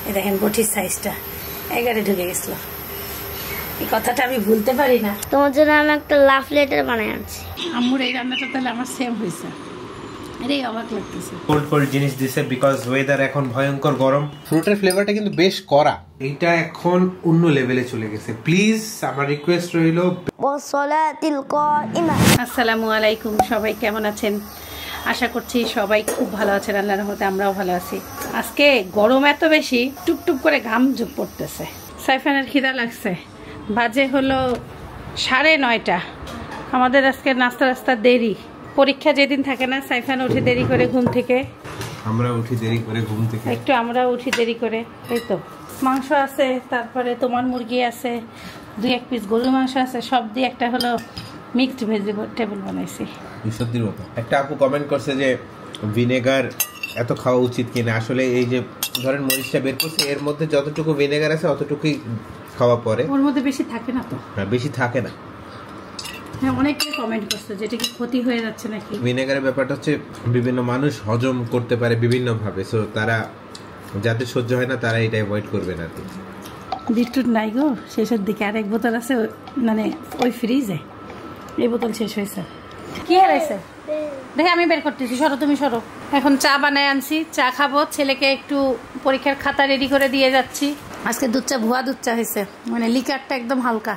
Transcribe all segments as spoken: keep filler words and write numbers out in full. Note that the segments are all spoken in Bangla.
এই দেখেন বটির সাইজটা এগারে ঢুকে গেছিল। এই কথাটা আমি ভুলতে পারি না। তোমার জন্য আমি একটা লাভ লেটার বানাই আনছি। আম্মুর এই রান্নাটা তাহলে আমার সেম হয়েছে। আরে অবাক লাগতেছে। কোল্ড কোল্ড জিনিস দিছে বিকজ ওয়েদার এখন ভয়ঙ্কর গরম। ফ্রুটের ফ্লেভারটা কিন্তু বেশ কড়া। এইটা এখন অন্য লেভেলে চলে গেছে। প্লিজ আমার রিকোয়েস্ট রইল। ওয়াসসালাতিল কাইমা। আসসালামু আলাইকুম, সবাই কেমন আছেন? আশা করছি সবাই খুব ভালো আছেন, আল্লাহর রহমতে আমরাও ভালো আছি। আজকে গরম এত বেশি, টুপটুপ করে ঘাম পড়তেছে। সাইফানের খিদা লাগছে। বাজে হলো সাড়ে নয়টা। আমাদের আজকে নাস্তা রাস্তা দেরি। পরীক্ষা যেদিন থাকে না, সাইফান উঠে দেরি করে ঘুম থেকে, আমরা উঠি দেরি করে ঘুম থেকে, একটু আমরা উঠি দেরি করে। এই তো মাংস আছে, তারপরে তোমার মুরগি আছে, দুই এক পিস গরুর মাংস আছে, সব দিয়ে একটা হলো মিক্সড ভেজিটেবল বানাইছি। সত্যির মতো একটা আপু কমেন্ট করছে যে ভিনেগার এত খাওয়া উচিত কিনা। আসলে এই যে ধরেন মরিচটা বের করছে, এর মধ্যে যতটুকু ভিনেগার আছে অতটুকুই খাওয়া পরে, ওর মধ্যে বেশি থাকে না। তো হ্যাঁ, বেশি থাকে না। হ্যাঁ, অনেকেই কমেন্ট করছে যেটা কি ক্ষতি হয়ে যাচ্ছে নাকি। ভিনেগারের ব্যাপারটা হচ্ছে বিভিন্ন মানুষ হজম করতে পারে বিভিন্ন ভাবে, সো তারা যাদের সহ্য হয় না তারা এটা অ্যাভয়েড করবে না। বিটরুট নাই গো, শেষের দিকে আরেক বোতল আছে, মানে ওই ফ্রিজে এই বোতল শেষ হয়েছে। কি হারাইছে দেখে আমি বের করতেছি, সরো তুমি সরো। এখন চা বানায় আনছি, চা খাবো। ছেলেকে একটু পরীক্ষার খাতা রেডি করে দিয়ে যাচ্ছি। আজকে দুধ চা ভুয়া দুধ চা হয়েছে, মানে লিকারটা একদম হালকা।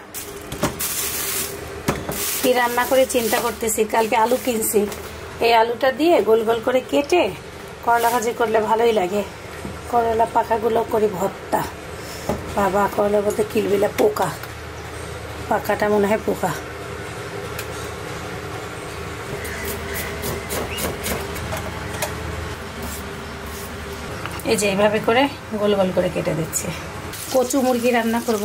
কি রান্না করে চিন্তা করতেছি। কালকে আলু কিনছি, এই আলুটা দিয়ে গোল গোল করে কেটে করলা ভাজি করলে ভালোই লাগে। করলা পাকাগুলো করি ভর্তা। বাবা, করলার মধ্যে কিলবিলা পোকা, পাকাটা মনে হয় পোকা। এই যে এইভাবে করে গোল গোল করে কেটে দিচ্ছি। কচু মুরগি রান্না করব।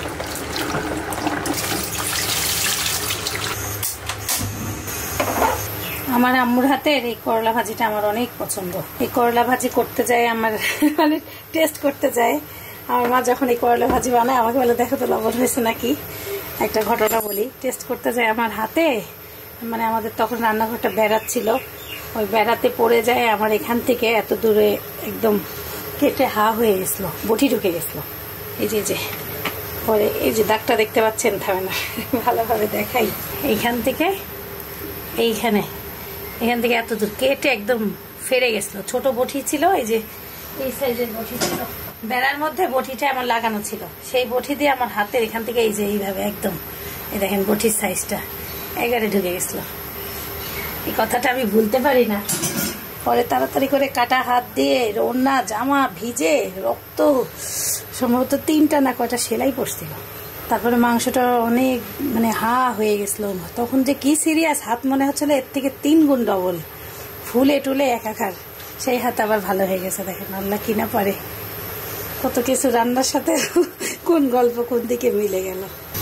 আমার আম্মুর হাতের এই করলা ভাজিটা আমার অনেক পছন্দ। এই করলা ভাজি করতে যায় আমার, মানে টেস্ট করতে যায় আমার মা। যখন এই করলা ভাজি বানায় আমাকে বলে, দেখো তো লবণ হয়েছে নাকি। একটা ঘটনা বলি, টেস্ট করতে যায় আমার হাতে, মানে আমাদের তখন রান্নাঘরটা বেড়াচ্ছিল, ওই বেড়াতে পড়ে যায় আমার এখান থেকে এত দূরে, একদম কেটে হা হয়ে গেছিলো, বটি ঢুকে গেছিলো। এই যে যে পরে এই যে দাগটা দেখতে পাচ্ছেন, থামে না ভালোভাবে দেখাই। এইখান থেকে এইখানে, এখান থেকে এত দূর কেটে একদম ফেরে গেছিলো। ছোট বটি ছিল, এই যে এই সাইজের বটি ছিল, বেড়ার মধ্যে বটিটা আমার লাগানো ছিল। সেই বটি দিয়ে আমার হাতের এখান থেকে এই যে এইভাবে একদম, এই দেখেন বটির সাইজটা এগারে ঢুকে গেছিলো। এই কথাটা আমি ভুলতে পারি না। পরে তাড়াতাড়ি করে কাটা হাত দিয়ে ওড়না জামা ভিজে রক্ত, সম্ভবত তিনটা না কয়টা সেলাই পড়ছিল। তারপরে মাংসটা অনেক মানে হা হয়ে গেছিল। তখন যে কি সিরিয়াস, হাত মনে হচ্ছিল এর থেকে তিন গুণ ডবল, ফুলে টুলে একাকার। সেই হাত আবার ভালো হয়ে গেছে। দেখেন আল্লাহ কিনা পারে, কত কিছু রান্নার সাথে কোন গল্প কোন দিকে মিলে গেল।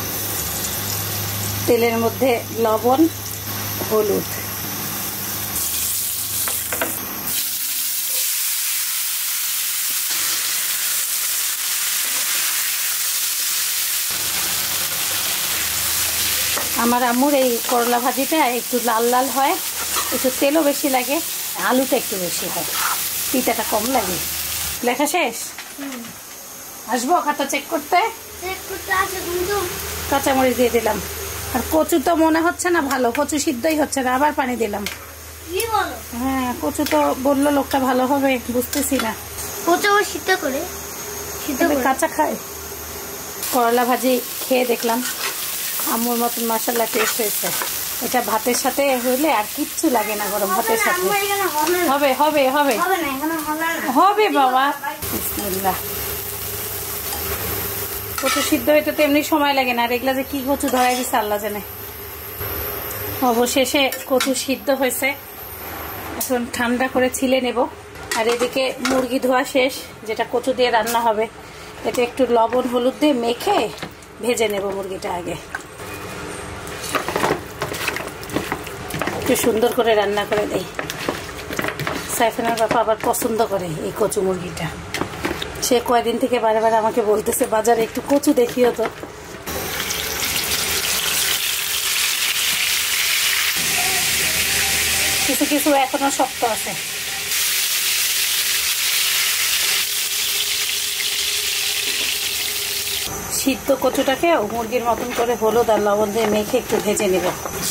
তেলের মধ্যে লবণ, হলুদ, আমার আম্মুর এই করলা ভাজিটা একটু লাল লাল হয়, একটু তেলও বেশি লাগে, আলুটা একটু বেশি হয়, পিঠাটা কম লাগে। লেখা শেষ, আসবো খাতা চেক করতে। কাঁচামরিচ দিয়ে দিলাম। আর কচু তো মনে হচ্ছে না ভালো, কচু সিদ্ধই হচ্ছে না, আবার পানি দিলাম। হ্যাঁ, কচু তো বললো লোকটা ভালো হবে, বুঝতেছি না। কচু সিদ্ধ করে সিদ্ধ করে কাঁচা খায়। করলা ভাজি খেয়ে দেখলাম আম্মুর মতন মাশাআল্লাহ টেস্ট হয়েছে। এটা ভাতের সাথে হইলে আর কিচ্ছু লাগে না, গরম ভাতের সাথে হবে হবে হবে হবে বাবা। বিসমিল্লাহ। কচু সিদ্ধ হইতে তো এমনি সময় লাগে না, আর এগুলা যে কি কচু ধরাই দিচ্ছে আল্লাহ জানে। অবশেষে কচু সিদ্ধ হয়েছে, এখন ঠান্ডা করে ছিলে নেব। আর এদিকে মুরগি ধোয়া শেষ, যেটা কচু দিয়ে রান্না হবে। এটা একটু লবণ হলুদ দিয়ে মেখে ভেজে নেব মুরগিটা আগে, একটু সুন্দর করে রান্না করে দেই। সাইফানের বাবা আবার পছন্দ করে এই কচু মুরগিটা। সে কয়দিন থেকে বারে বারে আমাকে বলতেছে বাজারে একটু কচু দেখিও তো। কিছু কিছু এখনো শক্ত আছে। সিদ্ধ কচুটাকে মুরগির মতন করে হলুদ আর লবণ দিয়ে মেখে একটু ভেজে নেব।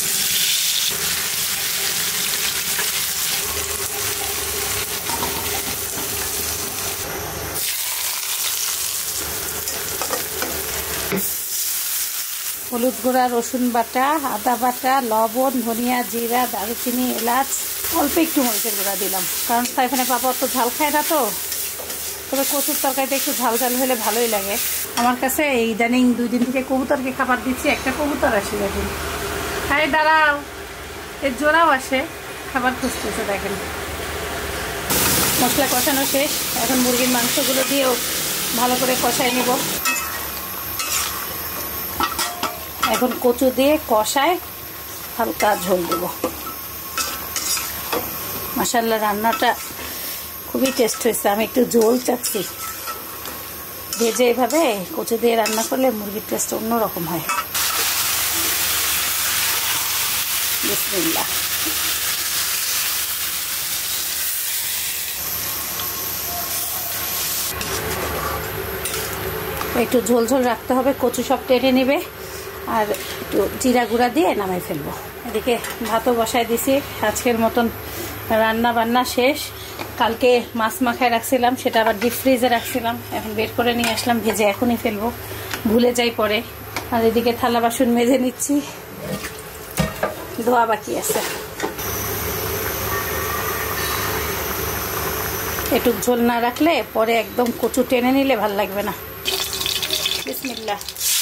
হলুদ গুঁড়া, রসুন বাটা, আদা বাটা, লবণ, ধনিয়া, জিরা, দারুচিনি, এলাচ, অল্প একটু মরিচের গুঁড়া দিলাম, কারণ সাইফানের পাপা অত ঝাল খায় না তো। তবে কচুর তরকারিতে একটু ঝাল ঝাল হলে ভালোই লাগে। আমার কাছে এই ইদানিং দুই দিন থেকে কবুতরকে খাবার দিচ্ছি, একটা কবুতর আসে দেখেন, হ্যাঁ দাঁড়াও, এর জোড়াও আসে, খাবার খুঁজতেছে দেখেন। মশলা কষানো শেষ, এখন মুরগির মাংসগুলো দিয়েও ভালো করে কষাই নেব। এখন কচু দিয়ে কষায় হালকা ঝোল দেব। মাশাআল্লাহ রান্নাটা খুবই টেস্ট হয়েছে। আমি একটু ঝোল চাচ্ছি। ভেজে এভাবে কচু দিয়ে রান্না করলে মুরগির টেস্ট অন্যরকম হয়। বিসমিল্লাহ। একটু ঝোল ঝোল রাখতে হবে, কচু সব টেনে নেবে। আর একটু জিরা গুঁড়া দিয়ে নামাই ফেলবো। এদিকে ভাতও বসায় দিছি। আজকের মতন রান্না বান্না শেষ। কালকে মাছ মাখায় রাখছিলাম, সেটা আবার ডিপ ফ্রিজে রাখছিলাম, এখন বের করে নিয়ে আসলাম, ভেজে এখনই ফেলবো, ভুলে যাই পরে। আর এদিকে থালা বাসন মেজে নিচ্ছি, ধোয়া বাকি আছে। একটু ঝোল না রাখলে পরে একদম কচু টেনে নিলে ভাল লাগবে না। বিসমিল্লাহ।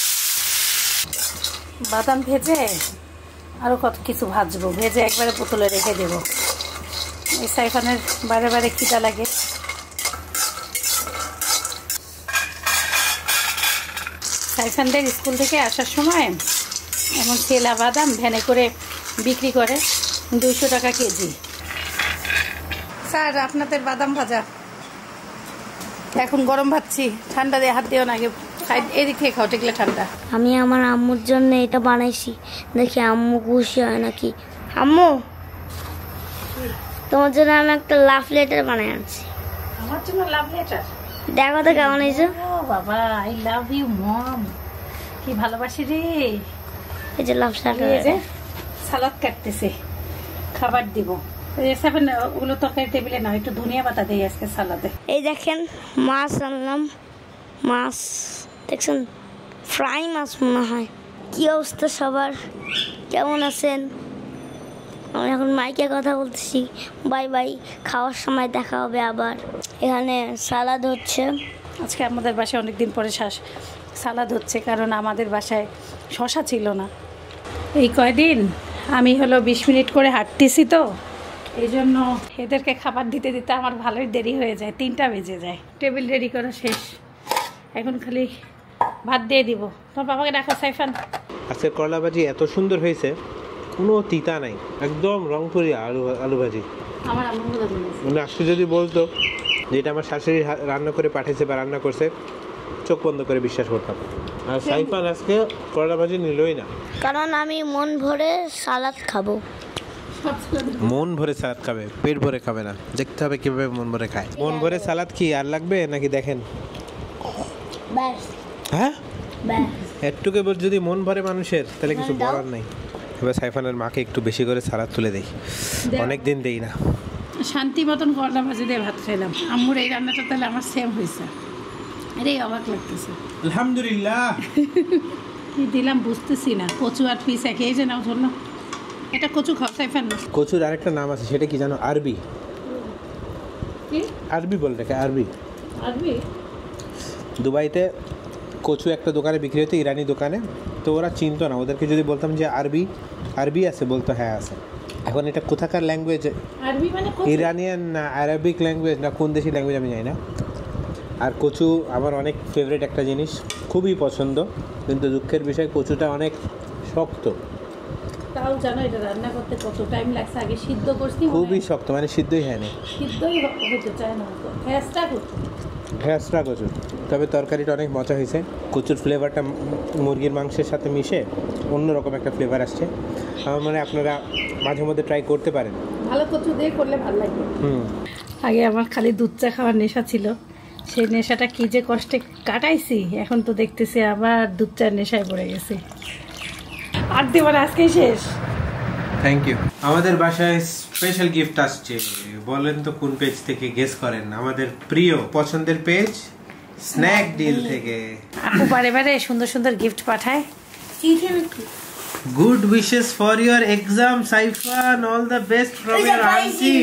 বাদাম ভেজে আরও কত কিছু ভাজবো, ভেজে একবারে বোতলে রেখে দেবো। এই সাইফানের বারে বারে খিদা লাগে। সাইফানদের স্কুল থেকে আসার সময় এমন ছেলা বাদাম ভ্যানে করে বিক্রি করে, দুইশো টাকা কেজি। স্যার আপনাদের বাদাম ভাজা এখন গরম ভাজছি, ঠান্ডা দিয়ে হাত দিও না, আগে এদিক থেকে খাও, টেকলে ঠান্ডা। আমি আমার আম্মুর জন্য এটা বানাইছি, দেখি আম্মু খুশি হয় নাকি। আম্মু তোমার জন্য আমি একটা লাভ লেটার বানাই আনছি। আমার জন্য লাভ লেটার? দেখো তো কেমন হয়েছে। বাবা, আই লাভ ইউ মম, কি ভালোবাসি রে। এই যে লাভ লেটার, এই যে সালাদ কাটতেছে, খাবার দিব। ওগুলো তরকারি টেবিলে না, একটু ধনিয়া পাতা দিই আজকে সালাদে। এই দেখেন মাছ আনলাম, মাছ দেখছেন, ফ্রাই মাছ মনে হয়। কি অবস্থা সবার, কেমন আছেন? আমি এখন মাইকে কথা বলতেছি, বাই বাই, খাওয়ার সময় দেখা হবে আবার। এখানে সালাদ হচ্ছে। আজকে আমাদের বাসায় অনেকদিন পরে শ্বাস সালাদ হচ্ছে, কারণ আমাদের বাসায় শশা ছিল না। এই কয়দিন আমি হলো বিশ মিনিট করে হাঁটতেছি, তো এই জন্য এদেরকে খাবার দিতে দিতে আমার ভালোই দেরি হয়ে যায়, তিনটা বেজে যায়। টেবিল রেডি করা শেষ, এখন খালি ভাত দিয়ে দিব। তোমার বাবাকে ডাকো সাইফান। আজকে করলা ভাজি এত সুন্দর হয়েছে, কোনো তিতা নাই, একদম রংপুরি আলু আলু ভাজি। আমার আম্মু মানে আজকে যদি বলতো যে এটা আমার শাশুড়ি রান্না করে পাঠিয়েছে বা রান্না করছে, চোখ বন্ধ করে বিশ্বাস করতাম। আর সাইফান আজকে করলা ভাজি নিলই না, কারণ আমি মন ভরে সালাদ খাবো। মন ভরে সালাদ খাবে, পেট ভরে খাবে না। দেখতে হবে কিভাবে মন ভরে খায়। মন ভরে সালাদ কি আর লাগবে নাকি? দেখেন, হ্যাঁ একটুকে যদি মন ভরে মানুষের, তাহলে কিছু বলার নাই। এবার সাইফানের মাকে একটু বেশি করে সালাদ তুলে দেই, অনেক দিন দেই না। শান্তি মতন করলা ভাজি দিয়ে ভাত খাইলাম। আম্মুর এই রান্নাটা তাহলে আমার সেম হয়েছে, এটাই অবাক লাগতেছে। আলহামদুলিল্লাহ। কি দিলাম বুঝতেছি না, কচু আর পিস একে। এই যে নাও ধরলো, এটা কচু খাও সাইফান। কচুর আরেকটা নাম আছে, সেটা কি জানো? আরবি। কি আরবি বলে রেখে, আরবি। আরবি? দুবাইতে কচু একটা দোকানে বিক্রি হতো, ইরানি দোকানে। তো ওরা চিনতো না, ওদেরকে যদি বলতাম যে আরবি আরবি আছে, বলতো হ্যাঁ আছে। এখন এটা কোথাকার ল্যাঙ্গুয়েজ, আরবি মানে ইরানিয়ান না আরবিক ল্যাঙ্গুয়েজ না কোন দেশি ল্যাঙ্গুয়েজ আমি জানি না। আর কচু আমার অনেক ফেভারিট একটা জিনিস, খুবই পছন্দ। কিন্তু দুঃখের বিষয় কচুটা অনেক শক্ত। তাও জানো এটা রান্না করতে কত টাইম লাগছে। আগে সিদ্ধ করছি, খুবই শক্ত, মানে সিদ্ধই হয় না, সিদ্ধই হতে চায় না, ভেজটা করতে ভেজটা কচু। তবে তরকারিটা অনেক মজা হয়েছে। কচুর ফ্লেভারটা মুরগির মাংসের সাথে মিশে অন্যরকম একটা ফ্লেভার আসছে। আমার মনে হয় আপনারা মাঝে মধ্যে ট্রাই করতে পারেন, ভালো কচু দিয়ে করলে ভালো লাগবে। হুম। আগে আমার খালি দুধ চা খাওয়ার নেশা ছিল, সেই নেশাটা কি যে কষ্টে কাটাইছি, এখন তো দেখতেছি আবার দুধ চার নেশায় পড়ে গেছি। আর দিবার আজকেই শেষ। Thank you. আমাদের বাসায় স্পেশাল গিফট আসছে, বলেন তো কোন পেজ থেকে গেস করেন? আমাদের প্রিয় পছন্দের পেজ স্ন্যাক ডিল থেকে। আপু বারে বারে সুন্দর সুন্দর গিফট পাঠায়। Good wishes for your exam Saifan, all the best from your aunty.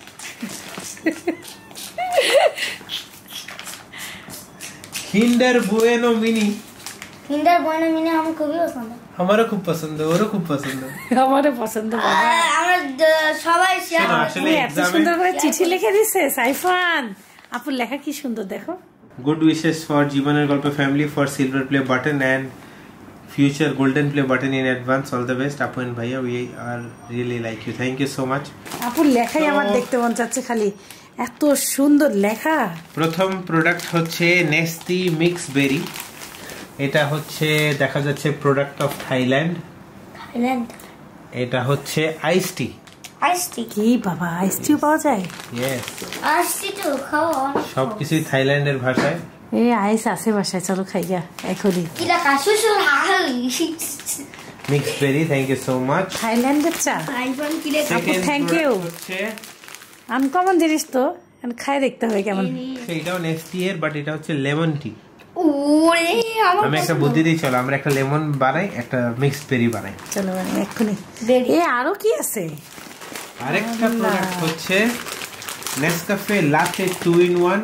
Kinder Bueno mini. Kinder Bueno mini আমার খুবই পছন্দ। আমারও খুব পছন্দ, ওরও খুব পছন্দ। আমারও পছন্দ বাবা। আমরা সবাই শেয়ার আসলে এত সুন্দর করে চিঠি লিখে দিছে সাইফান। আপুর লেখা কি সুন্দর দেখো। গুড উইশেস ফর জীবনের গল্প family, for silver play button and future golden play button in advance, all the best আপু এন্ড ভাইয়া, we are really like you, thank you so much. আপুর লেখাই আমার দেখতে মন চাচ্ছে খালি, এত সুন্দর লেখা। প্রথম প্রোডাক্ট হচ্ছে নেস্টি মিক্স বেরি। এটা হচ্ছে দেখা যাচ্ছে প্রোডাক্ট অফ থাইল্যান্ড। থাইল্যান্ড। এটা হচ্ছে আইস টি। আইস টি কি বাবা, আইস টিও পাওয়া যায়? ইয়েস, আইস টি তো খাওয়া সবকিছুই থাইল্যান্ডের ভাষায়। এই আইস আছে বাসায়, চলো খাইয়া এখনই। কিলা কাশুসু হাই mix berry, thank you so much. থাইল্যান্ডের চা, আইফোন কিলে সেকেন্ড thank you. হচ্ছে আনকমন জিনিস তো, খাই দেখতে হবে কেমন। সেইটাও নেস্টি এর, বাট এটা হচ্ছে লেমন টি। ওরে আমার আমি একটা বুদ্ধি দিই, চলো আমরা একটা লেমন বানাই, একটা মিক্সড বেরি বানাই। চলো মানে এক্ষুনি। এ আরো কি আছে? আরেকটা প্রোডাক্ট হচ্ছে Nescafe latte two in one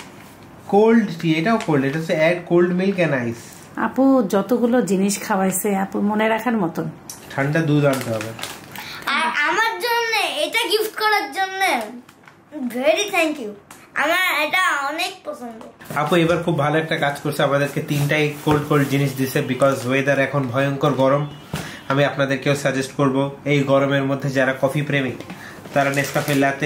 cold tea. এটাও কোল্ড, এটা হচ্ছে add cold milk and ice. আপু যতগুলো জিনিস খাওয়াইছে আপু মনে রাখার মতন। ঠান্ডা দুধ আনতে হবে। আর আমার জন্য এটা গিফট করার জন্য ভেরি থ্যাংক ইউ, আমার এটা অনেক পছন্দ। আপু এবার খুব ভালো একটা কাজ করছে, আমাদেরকে তিনটাই কোল্ড কোল্ড জিনিস দিছে, বিকজ ওয়েদার এখন ভয়ঙ্কর গরম। আমি আপনাদেরকেও সাজেস্ট করব, এই গরমের মধ্যে যারা কফি প্রেমী তারা নেসকাফে লাতে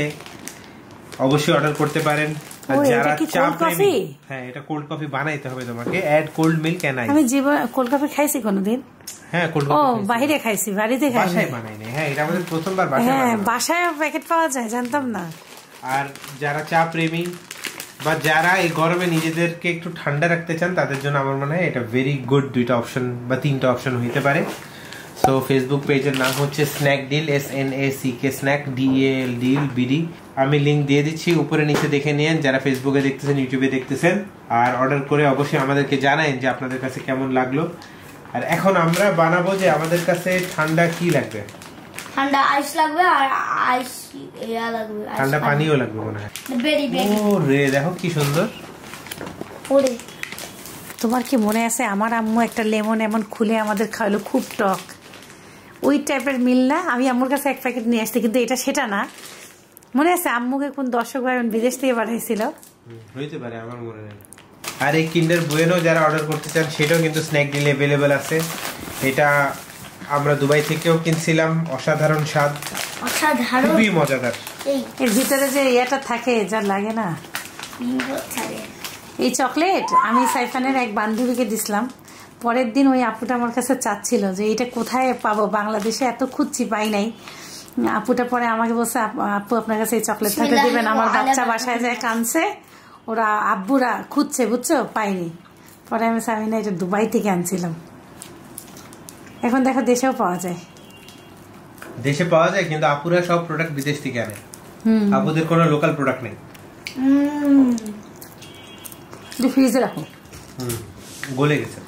অবশ্যই অর্ডার করতে পারেন। আর ও, এটা যারা কি চা cold প্রেমী, coffee? হ্যাঁ এটা কোল্ড কফি বানাইতে হবে তোমাকে, add cold milk and ice. আমি জীবন কোল্ড কফি খাইছি কোনোদিন? হ্যাঁ কোল্ড ও কফি বাইরে খাইছি, বাড়িতে খাইনি। বাসায় বানাইনি। হ্যাঁ এটা আমাদের প্রথমবার বাসায় হ্যাঁ বানানো। বাসায় প্যাকেট পাওয়া যায়, জানতাম না। আর যারা চা প্রেমী বা যারা এই গরমে নিজেদেরকে একটু ঠান্ডা রাখতে চান তাদের জন্য আমার মনে হয় এটা ভেরি গুড দুইটা অপশন বা তিনটা অপশন হইতে পারে। সো ফেসবুক পেজের নাম হচ্ছে Snack Deal, S N A C K snack D L deal BD. আমি লিঙ্ক দিয়ে দিচ্ছি, উপরে নিচে দেখে নিন যারা ফেসবুকে দেখতেছেন, ইউটিউবে দেখতেছেন। আর অর্ডার করে অবশ্যই আমাদেরকে জানান যে আপনাদের কাছে কেমন লাগলো। আর এখন আমরা বানাবো যে আমাদের কাছে ঠান্ডা কি লাগবে। ঠান্ডা আইস লাগবে আর আইস ইয়া লাগবে, ঠান্ডা পানিও লাগবে মনে হয়। বেরি বেরি। ও রে দেখো কি সুন্দর। ওরে তোমার কি মনে আছে আমার আম্মু একটা লেমন এমন খুলে আমাদের খাওয়ালো, খুব টক, ওই টাইপের মিল না? আমি আম্মুর কাছে এক প্যাকেট নিয়ে আসছি, কিন্তু এটা সেটা না। মনে আছে আম্মুকে কোন দর্শক ভাই বিদেশ থেকে পাঠাইছিল? হইতে পারে, আমার মনে নেই। আর এই কিন্ডার বুয়েনো যারা অর্ডার করতে চান সেটাও কিন্তু স্ন্যাক ডিলে অ্যাভেলেবেল আছে। এটা আমরা দুবাই থেকেও কিনছিলাম, অসাধারণ স্বাদ, অসাধারণ, খুবই মজাদার। এই এর ভিতরে যে ইয়েটা থাকে যা লাগে না, থাকে এই চকলেট আমি সাইফানের এক বান্ধবীকে দিছিলাম। পরের দিন ওই আপুটা আমার কাছে চাচ্ছিল যে এটা কোথায় পাবো, বাংলাদেশে এত খুঁজছি পাই নাই। আপুটা পরে আমাকে বলছে আপু আপনার কাছে এই চকলেট থাকলে দিবেন। আমার বাচ্চা বাসায় যায় কানছে, ওরা আব্বুরা খুঁজছে, বুঝছো, পাইনি। পরে আমি আমি না এটা দুবাই থেকে আনছিলাম। এখন দেখো দেশেও পাওয়া যায়। দেশে পাওয়া যায়, কিন্তু আপুরা সব প্রোডাক্ট বিদেশ থেকে আনে, আপুদের কোনো লোকাল প্রোডাক্ট নেই। ফ্রিজে রাখো। হুম গলে গেছে।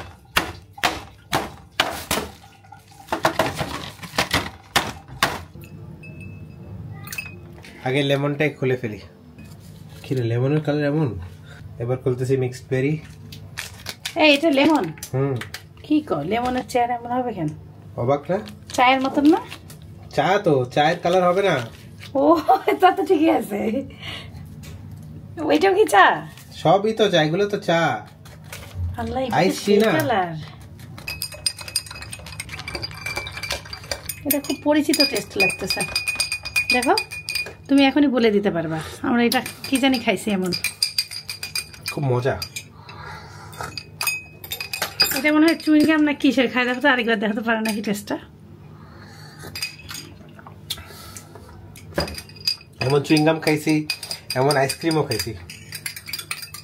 আগে লেমনটাই খুলে ফেলি। কি রে লেমনের কালার এমন? এবার খুলতেছি মিক্সড বেরি। এই এটা লেমন? হুম কি কো, লেমনের চেয়ার এমন হবে কেন? অবাক না? চায়ের মতন না? চা তো চায়ের কালার হবে না? ও তা তো ঠিকই আছে। ওইটাও কি চা? সবই তো চা, এগুলো তো চা। আল্লাহ, আইস টি না? এটা খুব পরিচিত টেস্ট লাগতেছে। দেখো তুমি এখনই বলে দিতে পারবা আমরা এটা কি জানি খাইছি এমন। খুব মজা। এটা মনে হয় চুইংগাম না কিসের খাই, দেখো তো আরেকবার দেখাতে পারে নাকি টেস্টটা। এমন চুইংগাম খাইছি, এমন আইসক্রিমও খাইছি।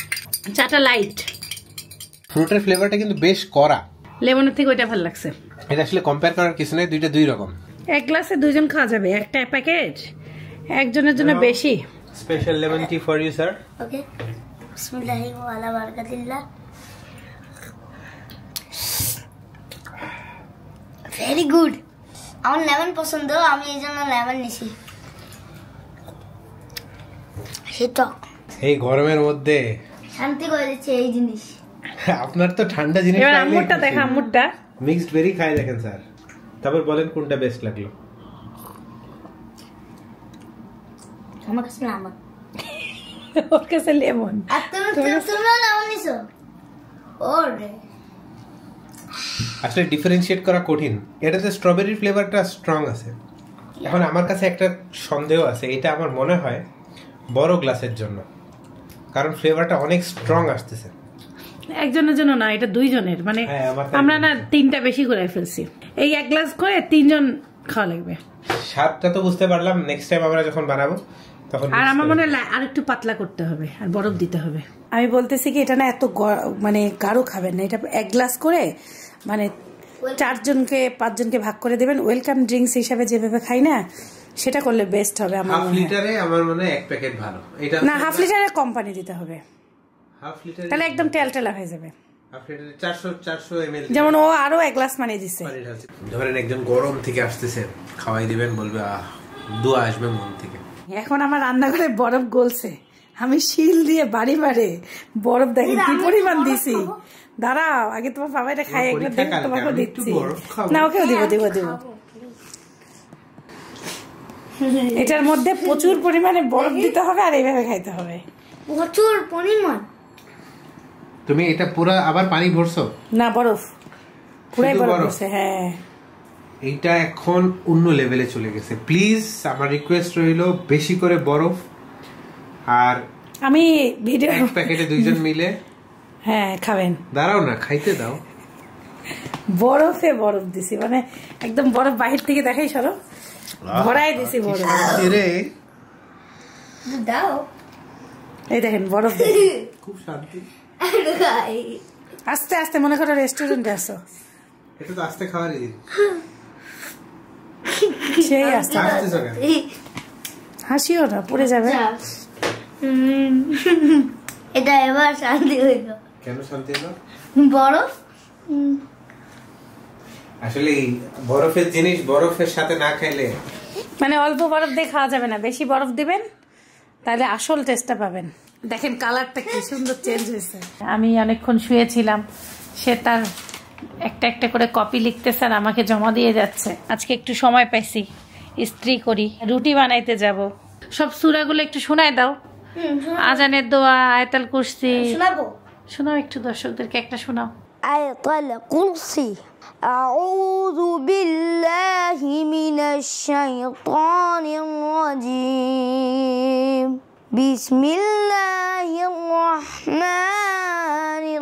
চাটা লাইট, ফ্রুটের ফ্লেভারটা কিন্তু বেশ কড়া। লেমনের থেকে ওইটা ভালো লাগছে। এটা আসলে কম্পেয়ার করার কিছু নেই, দুইটা দুই রকম। এক গ্লাসে দুইজন খাওয়া যাবে, একটা প্যাকেট একজনের জন্য বেশি। Special lemon tea for you sir. Okay, বিসমিল্লাহি ওয়া আলা বারাকাতিল্লাহ। Very good. আমার লেমন পছন্দ, আমি এই জন্য লেমন নিছি। সেটা এই গরমের মধ্যে শান্তি করে দিচ্ছে এই জিনিস। আপনার তো ঠান্ডা জিনিস। এবার আম্মুরটা দেখা, আম্মুরটা মিক্সড বেরি খাই দেখেন স্যার, তারপর বলেন কোনটা বেস্ট লাগলো। আমার কাছে লেমন, ওর কাছে লেমন। আর তুমি তুমি লেমন নিছো? ওরে আসলে ডিফারেন্সিয়েট করা কঠিন। এটাতে স্ট্রবেরির ফ্লেভারটা স্ট্রং আছে। এখন আমার কাছে একটা সন্দেহ আছে, এটা আমার মনে হয় বড় গ্লাসের জন্য, কারণ ফ্লেভারটা অনেক স্ট্রং আসতেছে। একজনের জন্য না, এটা দুইজনের, মানে হ্যাঁ, আমার তাই আমরা না তিনটা বেশি করে ফেলছি। এই এক গ্লাস করে তিনজন খাওয়া লাগবে। স্বাদটা তো বুঝতে পারলাম, নেক্সট টাইম আমরা যখন বানাবো তখন। আর আমার মনে হয় আর একটু পাতলা করতে হবে আর বরফ দিতে হবে। আমি বলতেছি কি, এটা না এত গ- মানে গাঢ় খাবেন না, এটা এক গ্লাস করে মানে চারজনকে পাঁচজনকে ভাগ করে দেবেন, ওয়েলকাম ড্রিঙ্কস হিসাবে যেভাবে খাই না, সেটা করলে বেস্ট হবে আমার হাফ মনে হয়। লিটারে আমার মনে হয় এক প্যাকেট ভালো। এটা না, হাফ লিটারের কোম্পানি দিতে হবে, হাফ লিটারে তাহলে একদম টেলটেলা হয়ে যাবে। হাফ লিটারে চারশো চারশো এমএল। যেমন ও আরো এক গ্লাস মানে দিচ্ছে। ধরেন একজন গরম থেকে আসতেছে, খাওয়াই দিবেন, বলবে আহ, দোয়া আসবে মন থেকে। এখন আমার রান্নাঘরে বরফ গলছে, আমি শিল দিয়ে বাড়ি বাড়ে বরফ দেখেন কি পরিমাণ দিছি। দাঁড়াও, আগে তোমার বাবাইটা খাই একবার দেখ, তোমাকে দিচ্ছি। না, ওকেও দিব দিব দিব। এটার মধ্যে প্রচুর পরিমাণে বরফ দিতে হবে আর এইভাবে খাইতে হবে। প্রচুর পরিমাণ। তুমি এটা পুরো আবার পানি ভরছো? না, বরফ পুরাই শুধু বরফ বরফ? গেছে। হ্যাঁ, এইটা এখন অন্য লেভেলে চলে গেছে। প্লিজ আমার রিকোয়েস্ট রইল, বেশি করে বরফ। আর আমি ভিডিও এক প্যাকেটে দুইজন মিলে হ্যাঁ খাবেন। দাঁড়াও না, খাইতে দাও। বরফে বরফ দিছি, মানে একদম বরফ বাহির থেকে দেখাই সরো, ভরাই দিছি বরফ। রে দাও, এই দেখেন বরফ দেখেন। খুব শান্তি। আস্তে আস্তে মনে করো রেস্টুরেন্টে আসো, এটা তো আস্তে খাওয়ারই দিন। সেই আস্তে। আসতেছো কেন? হাসিও না, পড়ে যাবে। এটা এবার শান্তি হইল। কেন শান্তি হলো? বরফ আসলে এই বরফের জিনিস বরফের সাথে না খাইলে, মানে অল্প বরফ দিয়ে খাওয়া যাবে না, বেশি বরফ দিবেন তাহলে আসল টেস্টটা পাবেন। দেখেন কালারটা কি সুন্দর চেঞ্জ হয়েছে। আমি অনেকক্ষণ শুয়েছিলাম, সে তার একটা একটা করে কপি লিখতেছে আর আমাকে জমা দিয়ে যাচ্ছে। আজকে একটু সময় পাইছি, ইস্ত্রি করি, রুটি বানাইতে যাব। সব সূরাগুলো একটু শোনায় দাও। আজানের দোয়া, আয়াতুল কুরসি শোনাবো? শোনাও একটু, দর্শকদেরকে একটা শোনাও। আয়াতুল কুরসি। আউযু বিল্লাহি মিনাশ শাইতানির রাজীম। বিসমিল্লাহির রহমানির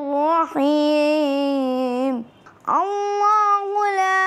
রহিম। আল্লাহু লা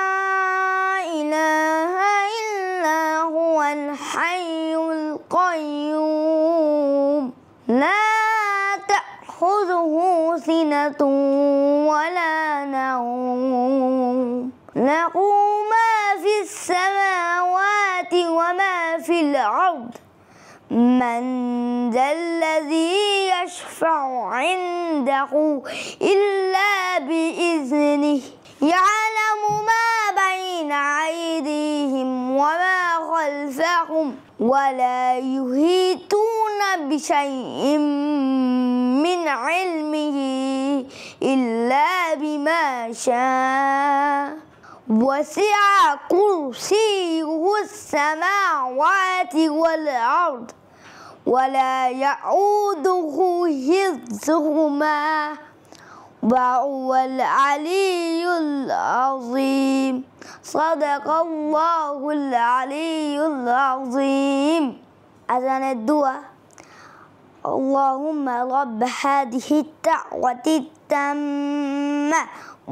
ইলাহা ইল্লা হুয়াল হাইয়ুল কাইয়্যুম। লা তাখুযুহু সিনাতুন ওয়ালা নাওম। লাহু মা ফিস সামাওয়াতি ওয়া মা ফিল আরদ। من ذا الذي يشفع عنده إلا بإذنه يعلم ما بين أيديهم وما خلفهم ولا يحيطون بشيء من علمه إلا بما شاء وسع كرسيه السماوات والأرض ولا يعوده حفظهما وهو العلي العظيم. صدق الله العلي العظيم. أذان الدعاء. اللهم رب هذه الدعوة التامة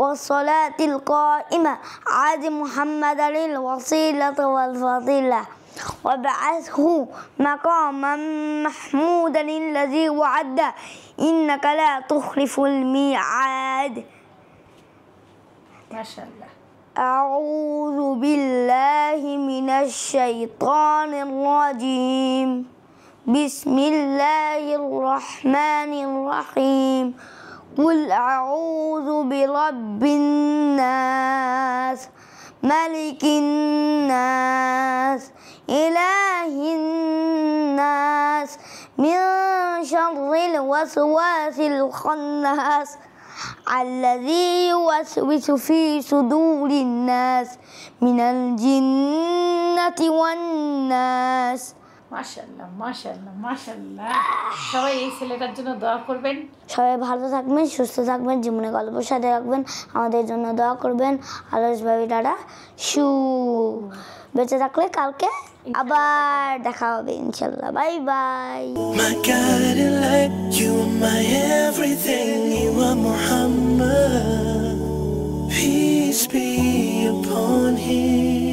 والصلاة القائمة آت محمدا الوسيلة والفضيلة وابعثه مقاما محمودا الذي وعده إنك لا تخلف الميعاد. ما شاء الله. أعوذ بالله من الشيطان الرجيم. بسم الله الرحمن الرحيم. قل أعوذ برب الناس ملك الناس إله الناس من شر الوسواس الخناس الذي يوسوس في صدور الناس من الجنة والناس. মাশাআল্লাহ মাশাআল্লাহ মাশাআল্লাহ। সবাই এই ছেলেটার জন্য দোয়া করবেন। সবাই ভালো থাকবেন, সুস্থ থাকবেন, জীবনে গল্প সাথে রাখবেন, আমাদের জন্য দোয়া করবেন। আলোস ভাবি দাদা সু বেঁচে থাকলে কালকে আবার দেখা হবে ইনশাল্লাহ। Bye bye. My guiding light, you are my everything, you are Muhammad. Peace be upon him.